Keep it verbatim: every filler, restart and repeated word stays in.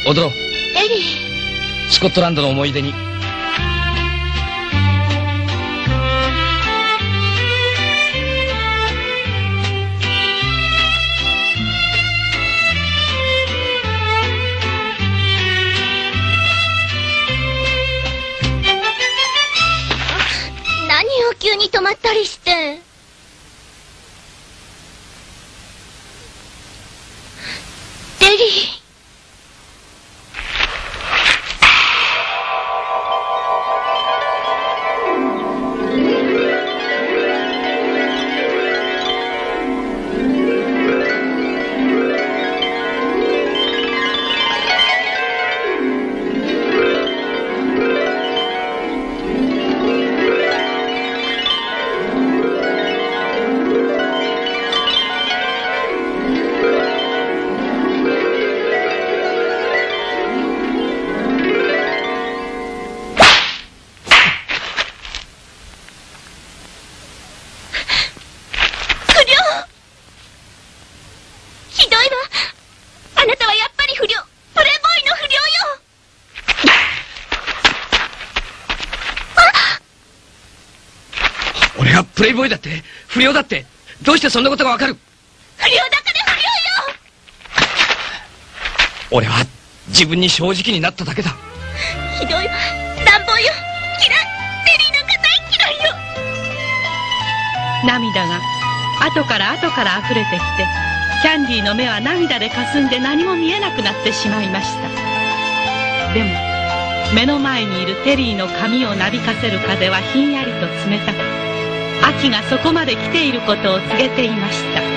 踊ろう。 テリー。 スコットランドの思い出に。 何を急に止まったりして。テリー。 プレイボーイだって不良だってどうしてそんなことがわかる？ 不良だから不良よ。 俺は自分に正直になっただけだ。 ひどいわ。乱暴よ。嫌い。テリーなんか大嫌いよ。 涙が後から後から溢れてきて、キャンディーの目は涙でかすんで何も見えなくなってしまいました。でも目の前にいるテリーの髪をなびかせる風はひんやりと冷たく、秋がそこまで来ていることを告げていました。